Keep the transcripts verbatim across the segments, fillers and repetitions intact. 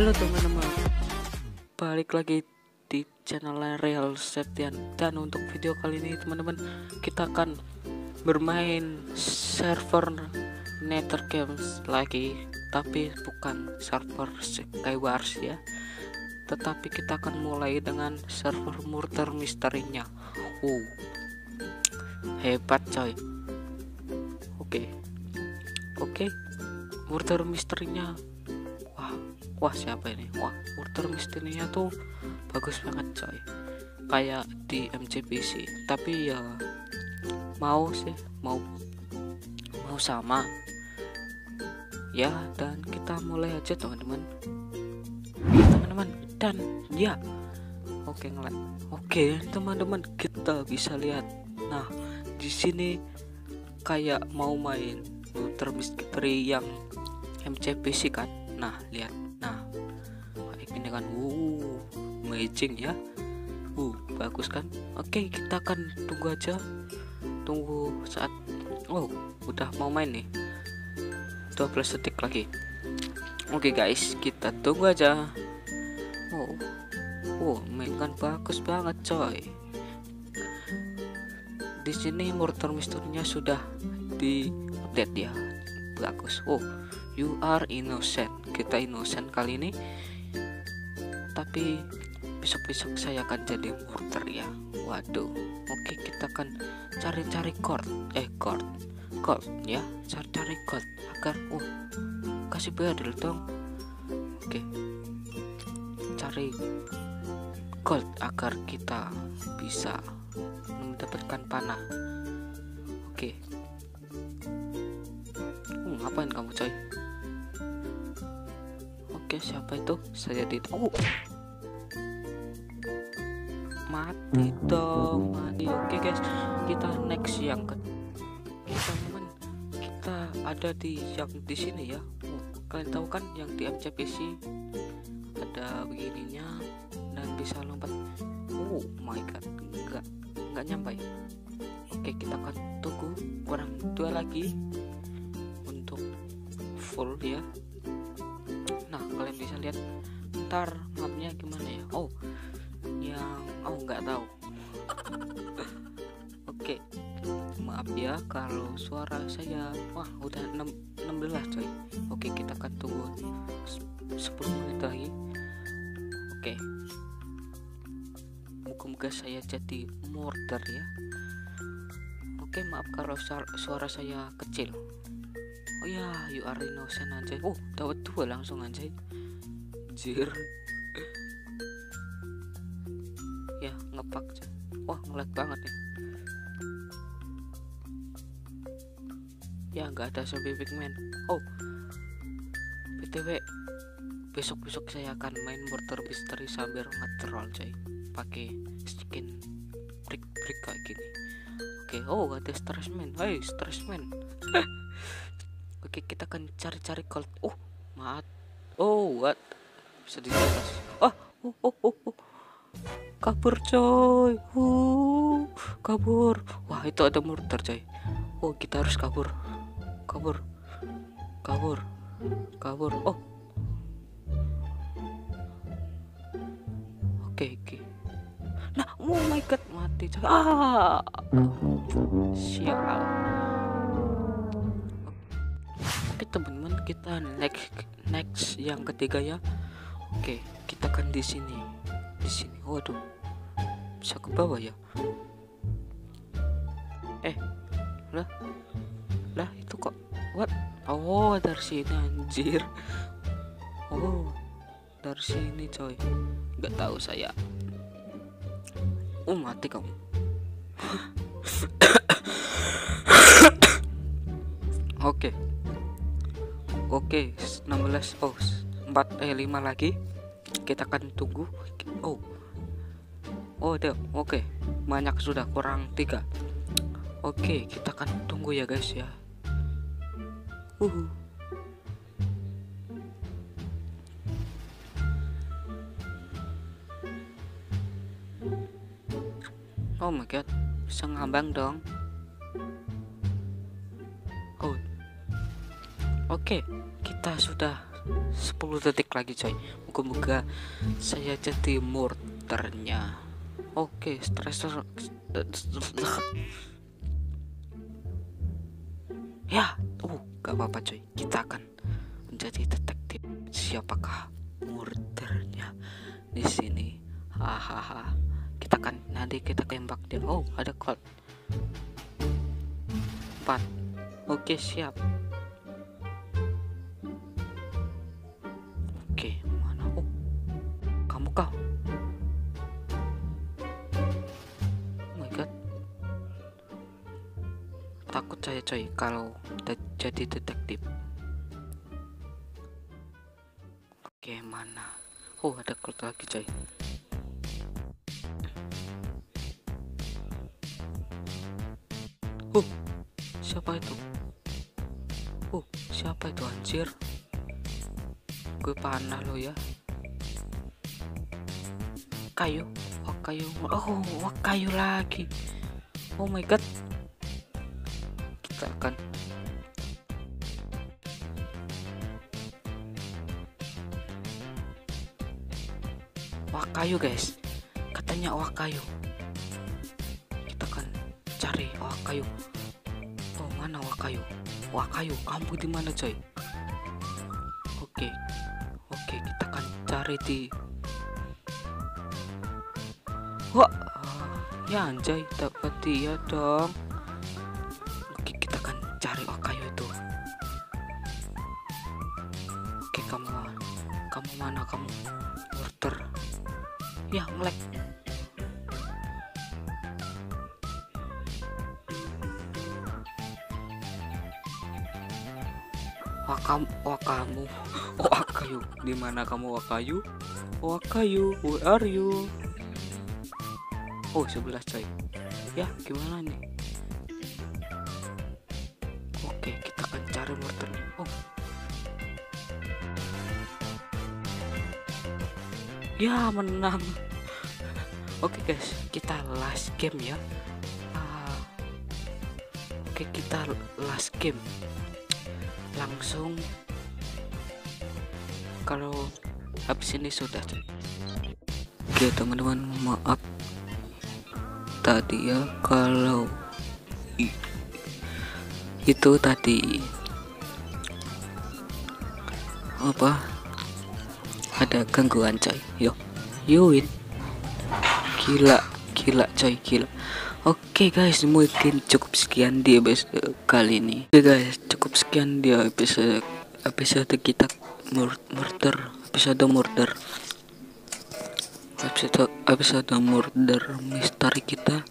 Halo teman-teman, balik lagi di channel Real Septian. Dan untuk video kali ini teman-teman, kita akan bermain server Nether Games lagi, tapi bukan server Skywars ya, tetapi kita akan mulai dengan server Murder Mystery-nya. uh, Hebat coy. Oke Oke Murder Mystery-nya, wah wah siapa ini? Wah, Murder Mystery-nya tuh bagus banget coy, kayak di M C P C. Tapi ya mau sih mau mau sama ya. Dan kita mulai aja teman-teman teman-teman dan ya oke ngelag. Oke teman-teman, kita bisa lihat. Nah, di sini kayak mau main Murder Mystery yang M C P C kan. Nah, lihat. Nah, kayak gini kan. Uh, amazing ya. Uh, bagus kan? Oke, kita akan tunggu aja. Tunggu saat oh, udah mau main nih. dua belas detik lagi. Oke guys, kita tunggu aja. Oh. Oh, main kan bagus banget coy. Di sini Murder Mystery-nya sudah di-update ya. Bagus. Oh, you are innocent. Kita innocent kali ini, tapi besok-besok saya akan jadi murder ya. Waduh. Oke, kita akan cari-cari gold. Eh, gold. Gold ya. Cari-cari gold agar oh, kasih badil dong. Oke. Cari gold agar kita bisa mendapatkan panah. Oke. Hmm, ngapain kamu coy? Oke, siapa itu? Saya di oh. Mati dong, mati. Oke guys, kita next yang ke teman-teman. Kita ada di yang di sini ya. Oh, kalian tahu kan yang di M C P C ada begininya dan bisa lompat. Oh my god, enggak enggak nyampe. Oke, kita akan tunggu kurang dua lagi untuk full ya. Nah, kalian bisa lihat ntar mapnya gimana ya. Oh, yang oh nggak tahu. Oke, maaf ya kalau suara saya wah udah enam belas coy. Oke, kita akan tunggu sepuluh menit lagi. Oke, moga-moga saya jadi murder ya. Oke, maaf kalau suara saya kecil. Oh ya, you are innocent anjay. Oh, dapat dua langsung anjay. Jir. Ya, ngepak. Wah, ngelag banget nih. Ya, nggak ada zombie pigman. Oh, B T W besok-besok saya akan main Murder Mystery sambil nge-troll coy, pakai skin brick-brick kayak gini. Oke, oh ada Stressman. Hai Stressman. Oke, kita akan cari-cari gold. Oh, mat. Oh, what? Bisa di atas. Ah, oh, oh, oh, oh. Kabur coy. Uh, kabur. Wah, itu ada murder coy. Oh, kita harus kabur. Kabur. Kabur. Kabur. Oh. Oke, oke. Nah, oh my god, mati coy. Ah. Sial. Oke teman-teman, kita next next yang ketiga ya. Oke, kita kan di sini. Di sini. Waduh. Bisa ke bawah ya? Eh. Lah. Lah, itu kok what? Oh, dari sini anjir. Oh. Dari sini coy. Enggak tahu saya. Oh, mati kamu. Oke. Oke, enam belas. Oh, empat eh lima lagi. Kita akan tunggu. Oh. Oh, deh. Oke. Banyak sudah, kurang tiga. Oke, kita akan tunggu ya guys ya. Uh. Oh my god. Bisa ngambang dong. Oh. Oke, kita sudah sepuluh detik lagi coy. Moga-moga saya jadi murdernya. Oke, stressor. Ya, oh, gak apa-apa coy. Kita akan menjadi detektif. Siapakah murdernya di sini? Hahaha. Kita kan nanti kita tembak dia. Oh, ada call. Empat. Oke, siap. Oke, mana? Oh, kamu kah? Oh my god. Takut saya coy kalau jadi detektif. Oke, mana? Oh, ada call lagi coy. Oh, siapa itu? Oh, siapa itu anjir? Gue panah lo ya. Kayu, oh kayu, oh wah kayu lagi. Oh my god. Kita akan wah kayu guys. Katanya wah kayu. Kita akan cari wah kayu. Oh mana wah kayu? Wah kayu, kamu di mana coy? Oke, oke kita akan cari di. Wah, ya anjay dapat dia dong. Oke kita akan cari wah kayu itu. Oke kamu, kamu mana kamu? Murder. Ya ngelek. Wah kamu, wah kamu, wah kayu, di mana kamu wah kayu? Wah kayu, where are you? Oh sebelah coy. Ya gimana nih? Oke kita akan cari murder. Oh, ya menang. Oke guys, kita last game ya. Uh, Oke kita last game. Langsung kalau habis ini sudah. Oke teman-teman, maaf tadi ya kalau itu tadi apa ada gangguan coy. Yo yuin gila gila coy gila. Oke guys, mungkin cukup sekian di episode kali ini. Oke guys, cukup sekian di episode episode kita murder, episode murder, episode episode murder misteri kita.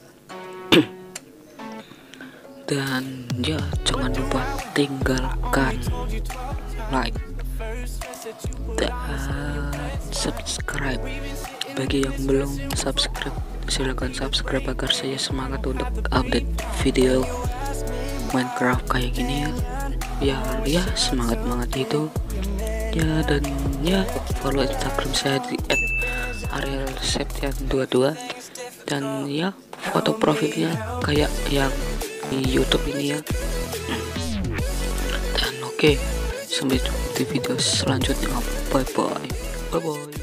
Dan ya jangan lupa tinggalkan like dan subscribe. Bagi yang belum subscribe, silahkan subscribe agar saya semangat untuk update video Minecraft kayak gini ya. Ya, ya semangat banget itu. Ya dan ya follow Instagram saya di et ariel septian dua puluh dua dan ya foto profilnya kayak yang di YouTube ini ya. Dan oke, okay, sampai jumpa di video selanjutnya. Bye bye. Bye bye.